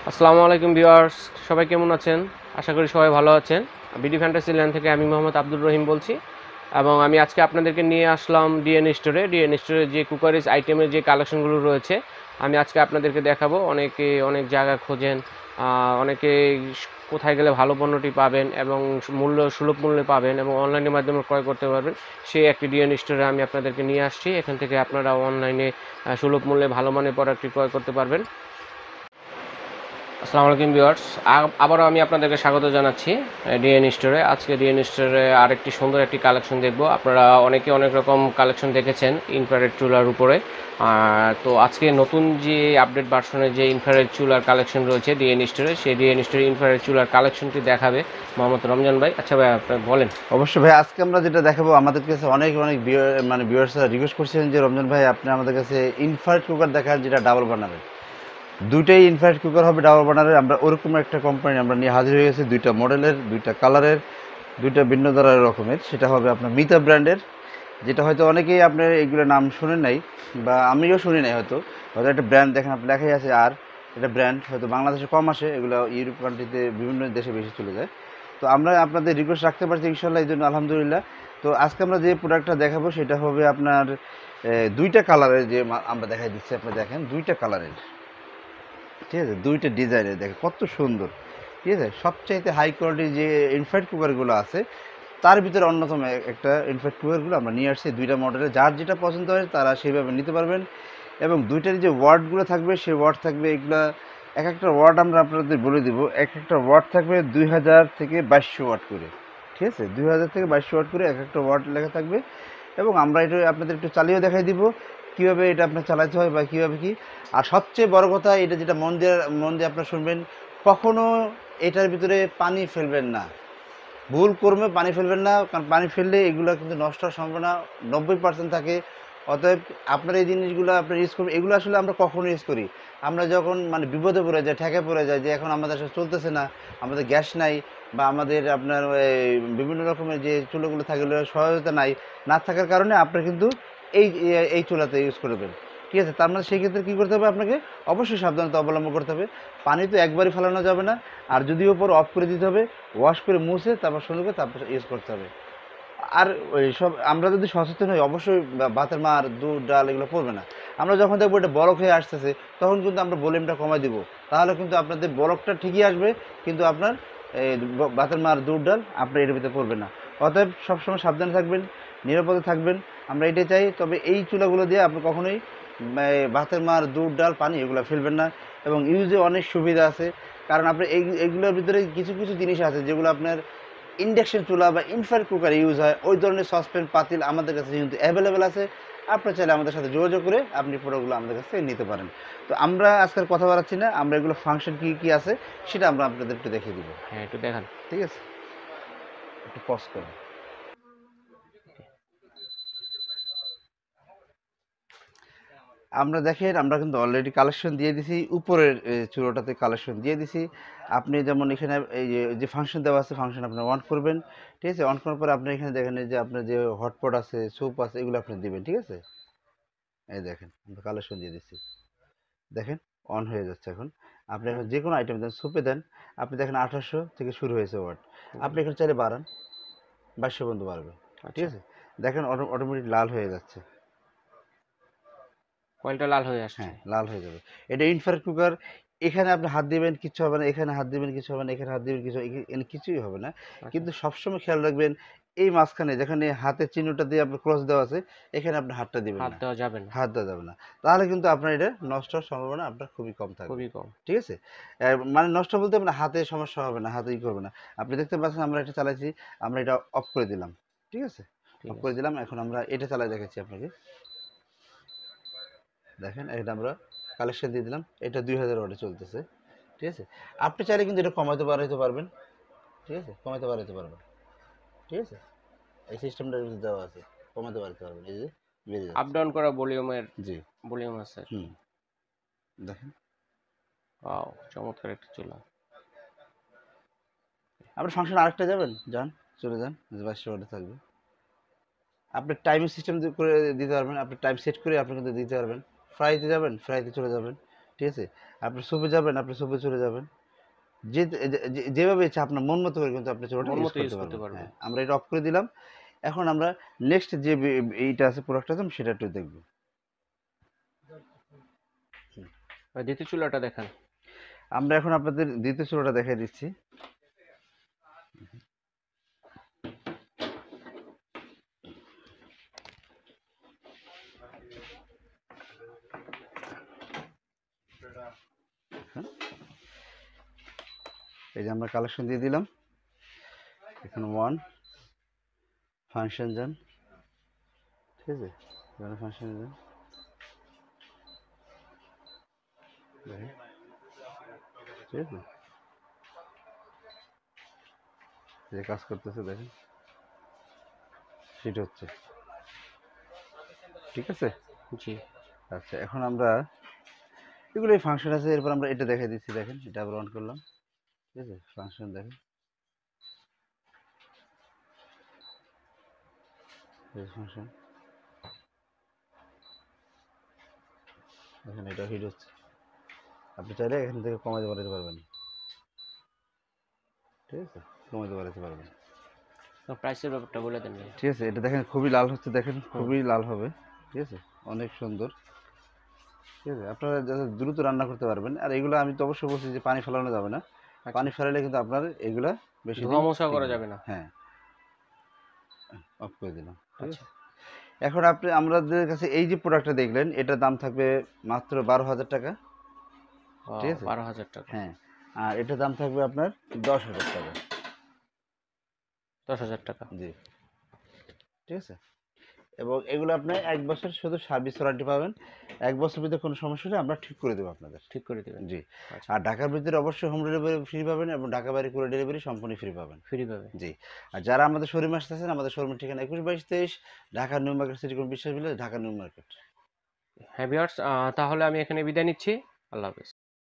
আসসালামু আলাইকুম ভিউয়ার্স, সবাই কেমন আছেন? আশা করি সবাই ভালো আছেন। বিডি ফ্যান্টাসিল্যান্ড থেকে আমি মোহাম্মদ আব্দুর রহিম বলছি এবং আমি আজকে আপনাদেরকে নিয়ে আসলাম ডিএন স্টোরে। ডিএন স্টোরে যে কুকারিজ আইটেমের যে কালেকশনগুলো রয়েছে আমি আজকে আপনাদেরকে দেখাবো। অনেকে অনেক জায়গা খোঁজেন, অনেকে কোথায় গেলে ভালো পণ্যটি পাবেন এবং মূল্য সুলভ মূল্যে পাবেন এবং অনলাইনের মাধ্যমে ক্রয় করতে পারবেন, সেই একটি ডিএন স্টোরে আমি আপনাদেরকে নিয়ে আসছি। এখান থেকে আপনারা অনলাইনে সুলভ মূল্যে ভালো মানের প্রোডাক্টটি ক্রয় করতে পারবেন। আসসালামু আলাইকুম ভিউয়ার্স, আবারও আমি আপনাদেরকে স্বাগত জানাচ্ছি ডিএন স্টোরে। আজকে ডিএন স্টোরে আরেকটি সুন্দর একটি কালেকশন দেখব। আপনারা অনেকে অনেক রকম কালেকশন দেখেছেন ইনফ্রারেড চুলার উপরে, তো আজকে নতুন যে আপডেট ভার্সনের যে ইনফ্রারেড চুলার কালেকশন রয়েছে ডিএন স্টোরে, সেই ডিএন স্টোরে ইনফ্রারেড চুলার কালেকশনটি দেখাবে মোহাম্মদ রমজান ভাই। আচ্ছা ভাই, আপনি বলেন। অবশ্যই ভাই, আজকে আমরা যেটা দেখাবো, আমাদের কাছে অনেক অনেক ভিউয়ার্সরা রিকোয়েস্ট করছিলেন যে রমজান ভাই আপনি আমাদের কাছে ইনফ্রারেড কুকার দেখান যেটা ডাবল বার্নারের। দুইটাই ইনফ্রারেড কুকার হবে ডাবল বার্নারের। আমরা ওরকম একটা কোম্পানি আমরা নিয়ে হাজির হয়ে গেছি, দুইটা মডেলের, দুইটা কালারের, দুইটা ভিন্ন ধরনের রকমের। সেটা হবে আপনার মিতা ব্র্যান্ডের, যেটা হয়তো অনেকেই আপনার এগুলোর নাম শুনেন নাই বা আমিও শুনি নাই। হয়তো হয়তো একটা ব্র্যান্ড দেখেন আপনি লেখাই আছে, আর এটা ব্র্যান্ড হয়তো বাংলাদেশে কম আসে, এগুলো ইউরোপ কান্ট্রিতে বিভিন্ন দেশে বেশি চলে যায়। তো আমরা আপনাদের রিকোয়েস্ট রাখতে পারছি ইনশাল্লাহ, এই জন্য আলহামদুলিল্লাহ। তো আজকে আমরা যে প্রোডাক্টটা দেখাবো সেটা হবে আপনার দুইটা কালারের, যে আমরা দেখাই দিচ্ছি। আপনি দেখেন দুইটা কালারের, ঠিক আছে, দুইটা ডিজাইনের, দেখেন কত সুন্দর। ঠিক আছে, সবচাইতে হাই কোয়ালিটির যে ইনফ্রারেড কুকারগুলো আছে তার ভিতরে অন্যতম একটা ইনফ্রারেড কুকারগুলো আমরা নিয়ে আসছি দুইটা মডেলে। যার যেটা পছন্দ হয় তারা সেইভাবে নিতে পারবেন। এবং দুইটার যে ওয়ার্ডগুলো থাকবে সেই ওয়ার্ড থাকবে এগুলা, এক একটা ওয়ার্ড আমরা আপনাদের বলে দিব। এক একটা ওয়ার্ড থাকবে 2000 থেকে 2200 ওয়াট করে। ঠিক আছে, 2000 থেকে 2200 ওয়াট করে এক একটা ওয়ার্ড লেখা থাকবে। এবং আমরা এটা আপনাদের একটু চালিয়েও দেখাই দিব কীভাবে এটা আপনার চালাতে হয় বা কীভাবে কী। আর সবচেয়ে বড় কথা, এটা যেটা মন দিয়ে আপনার শুনবেন, কখনো এটার ভিতরে পানি ফেলবেন না। ভুল কর্মে পানি ফেলবেন না, কারণ পানি ফেললে এগুলো কিন্তু নষ্ট হওয়ার সম্ভাবনা 90% থাকে। অতএব আপনার এই জিনিসগুলো আপনার ইউজ করবেন। এগুলো আসলে আমরা কখনো ইউজ করি, আমরা যখন মানে বিপদে পড়ে যাই, ঠেকে পড়ে যায়, যে এখন আমাদের আসলে চলতেছে না, আমাদের গ্যাস নাই, বা আমাদের আপনার বিভিন্ন রকমের যে চুলোগুলো থাকে ওগুলোর সহায়তা নাই, না থাকার কারণে আপনার কিন্তু এই এই চুলাতে ইউজ করবেন। ঠিক আছে, তার মানে সেই ক্ষেত্রে কী করতে হবে আপনাকে? অবশ্যই সাবধানতা অবলম্বন করতে হবে। পানি তো একবারই ফেলানো যাবে না, আর যদি ওপর অফ করে দিতে হবে, ওয়াশ করে মুছে তারপর সুন্দর করে তারপর ইউজ করতে হবে। আর ওই সব আমরা যদি সচেতন হই, অবশ্যই ভাতের মার, দুধ, ডাল এগুলো পড়বে না। আমরা যখন দেখবো এটা বরফ হয়ে আসতেছে, তখন কিন্তু আমরা ভলিউমটা কমাই দিব। তাহলে কিন্তু আপনাদের বরফটা ঠিকই আসবে, কিন্তু আপনার এই ভাতের মার, দুধ, ডাল আপনার এর ভিতরে পড়বে না। অতএব সবসময় সাবধানে থাকবেন, নিরাপদে থাকবেন, আমরা এটাই চাই। তবে এই চুলাগুলো দিয়ে আপনি কখনোই ভাতের মার, দুধ, ডাল, পানি এগুলো ফেলবেন না। এবং ইউজে অনেক সুবিধা আছে, কারণ আপনি এইগুলোর ভিতরে কিছু কিছু জিনিস আছে যেগুলো আপনার ইন্ডাকশন চুলা বা ইনফ্রারেড কুকার ইউজ হয়। ওই ধরনের সসপ্যান, পাতিল আমাদের কাছে কিন্তু অ্যাভেলেবেল আছে। আপনার চাইলে আমাদের সাথে যোগাযোগ করে আপনি প্রোডাক্টগুলো আমাদের কাছ থেকে নিতে পারেন। তো আমরা আজকের কথা বাড়াচ্ছি না, আমরা এগুলো ফাংশন কী কী আছে সেটা আমরা আপনাদের একটু দেখিয়ে দিব। হ্যাঁ, একটু দেখান। ঠিক আছে, একটু পজ করুন। আমরা দেখেন, আমরা কিন্তু অলরেডি কালেকশন দিয়ে দিছি, উপরের চূড়াটাতে কালেকশন দিয়ে দিছি। আপনি যেমন এখানে এই যে ফাংশন দেওয়া আছে, ফাংশন আপনি অন করবেন। ঠিক আছে, অন করার পরে আপনি এখানে দেখেন এই যে আপনার যে হটপট আছে, স্যুপ আছে, এগুলো আপনি দিবেন। ঠিক আছে, এই দেখেন আমরা কালেকশন দিয়ে দিচ্ছি, দেখেন অন হয়ে যাচ্ছে এখন। আপনি এখন যে কোনো আইটেম দেন, স্যুপে দেন, আপনি দেখেন 1800 থেকে শুরু হয়েছে ওয়াট। আপনি এখানে চাইলে বাড়ান, 2200 পর্যন্ত বাড়বে। ঠিক আচ্ছা, আছে, দেখেন অটোমেটিক লাল হয়ে যাচ্ছে। কয়েলটা লাল হয়ে আসছে। হ্যাঁ, লাল হয়ে যাবে। এটা ইনফ্রারেড কুকার। এখানে আপনি হাত দিবেন কিচ্ছু হবে না, এখানে হাত দিবেন কিছু হবে না, এখানে হাত দিবেন কিছু, এখানে কিছুই হবে না। আচ্ছা, কিন্তু সবসময় খেয়াল রাখবেন, এই মাঝখানে যেখানে হাতের চিহ্নটা দিয়ে আপনার ক্রস দেওয়া আছে, এখানে আপনি হাতটা দিবেন হাত না, দেওয়া যাবে না। হাত দেওয়া যাবে না। তাহলে কিন্তু আপনার এটা নষ্ট হওয়ার সম্ভাবনা আপনার খুবই কম থাকবে। খুবই কম। ঠিক আছে, মানে নষ্ট বলতে আপনার হাতে সমস্যা হবে না, হাতে ই করবে না। আপনি দেখতে পাচ্ছেন আমরা এটা চালাইছি, আমরা এটা অফ করে দিলাম। ঠিক আছে, ঠিক অফ করে আছে। দিলাম। এখন আমরা এটা চালাই দেখাচ্ছি আপনাকে, দেখেন এটা আমরা কালেকশন দিয়ে দিলাম। এটা 2000 ওয়াটে চলতেছে। ঠিক আছে, আপনি চাইলে কিন্তু এটা কমাইতে বাড়াইতে পারবেন। ঠিক আছে, কমাইতে বাড়াইতে পারবেন। ঠিক আছে, এই সিস্টেমটা দেওয়া আছে, কমাইতে বাড়াইতে পারবেন। এই যে বেড়ে আপ যাচ্ছে। ডাউন করা ভলিউমের জি, ভলিউম আছে আর কি। হুম, দেখেন ওয়াও, চমৎকার একটা চুলা। আপনি ফাংশন আরেকটা যাবেন, যান, চলে যান, 2200 ওয়াটে থাকবে। আপনি টাইমিং সিস্টেম করে দিতে পারবেন, আপনি টাইম সেট করে আপনি কিন্তু দিতে পারবেন। ফ্রাইতে যাবেন, ফ্রাইতে চলে যাবেন। ঠিক আছে? আপনি সোপে যাবেন, আপনি সোপে চলে যাবেন। যেভাবে ইচ্ছা আপনার মন মতো করে কিন্তু আপনি চুলাটা মন ইউজ মতো ইউজ করতে করতে পারবেন। পারবেন। হ্যাঁ, আমরা এটা অফ করে দিলাম। এখন আমরা নেক্সট যে এইটা আছে প্রোডাক্ট আছে সেটা একটু দেখব। আর দ্বিতীয় চুলাটা দেখান। আমরা এখন আপনাদের দ্বিতীয় চুলাটা দেখাই দিচ্ছি। হ্যাঁ, এই যে আমরা কালেকশন দিয়ে দিলাম। এখন ওয়ান ফাংশন যান, ঠিক আছে? এখানে ফাংশন যান, দেখেন, ঠিক আছে? এই যে কাজ করতেছে দেখেন, সেটা হচ্ছে, ঠিক আছে? জি। আচ্ছা, এখন আমরা এগুলো ফাংশন আছে, এরপর আমরা এটা দেখাই দিচ্ছি। দেখেন, এটা আবার অন করলাম, ঠিক আছে? ফাংশন দেখেন, ফাংশন দেখেন, এটা হিট হচ্ছে। আপনি চাইলে এখান থেকে কমাতে বাড়াতে পারবেন, ঠিক আছে? কমাতে বাড়াতে পারবেন, প্রাইসের ব্যাপারটা বলে দেন ভাই। ঠিক আছে? এটা দেখেন খুবই লাল হচ্ছে, দেখেন হুম। খুবই লাল হবে, ঠিক আছে? অনেক সুন্দর, ঠিক আছে? আপনারা যাতে দ্রুত রান্না করতে পারবেন। আর এগুলো আমি তো অবশ্যই বলছি যে পানি ফেলানো যাবে না। আচ্ছা। পানি ফেলালে কিন্তু আপনার এগুলা বেশি ধোয়া দিন মোছা করা টিকবে না। যাবে না। হ্যাঁ, অফ করে দিলাম, ঠিক আচ্ছা। আছে? এখন আপনি আমাদের কাছে এই যে প্রোডাক্টটা দেখলেন, এটার দাম থাকবে মাত্র 12,000 টাকা, ও, ঠিক আছে? 12,000 টাকা। হ্যাঁ, আর এটার দাম থাকবে আপনার 10,000 টাকা। 10,000 টাকা। জি, ঠিক আছে? এবং এগুলো আপনি 1 বছর শুধু সার্ভিস ওয়ারেন্টি পাবেন। 1 বছর ভিতরে কোনো সমস্যা হলে আমরা ঠিক করে দেবো আপনাদের। ঠিক করে দিবেন। জি। আচ্ছা। আর ঢাকার ভিতরে অবশ্যই হোম ডেলিভারি ফ্রি পাবেন এবং ঢাকা বাইরে কুরিয়ার ডেলিভারি সম্পূর্ণ ফ্রি পাবেন। ফ্রি পাবে। জি। আর যারা আমাদের শোরুমে আসতেছেন, আমাদের শোরুমের ঠিকানা 21-22-23 Dhaka new market, city corporation Biswas village, Dhaka new market. হ্যাঁ ভিউয়ার্স, তাহলে আমি এখানে বিদায় নিচ্ছি। আল্লাহ হাফেজ।